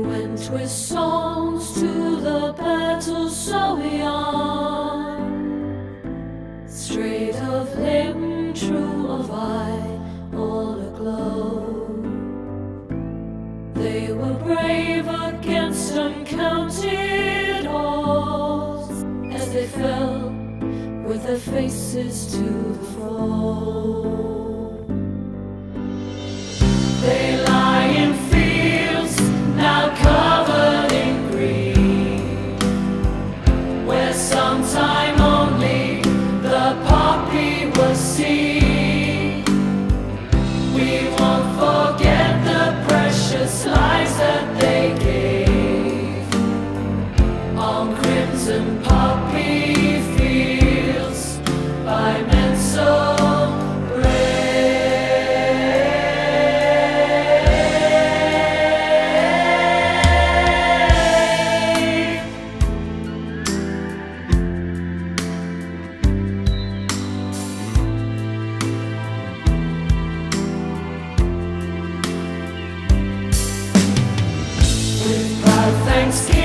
went with songs to the petals so young, straight of limb, true of eye, all aglow. They were brave against uncounted odds as they fell with their faces to the foe. They lie in fields now covered in green, where sometime only the poppy was seen. We won't forget the precious lives that they gave on crimson poppy fields by men so Thanksgiving.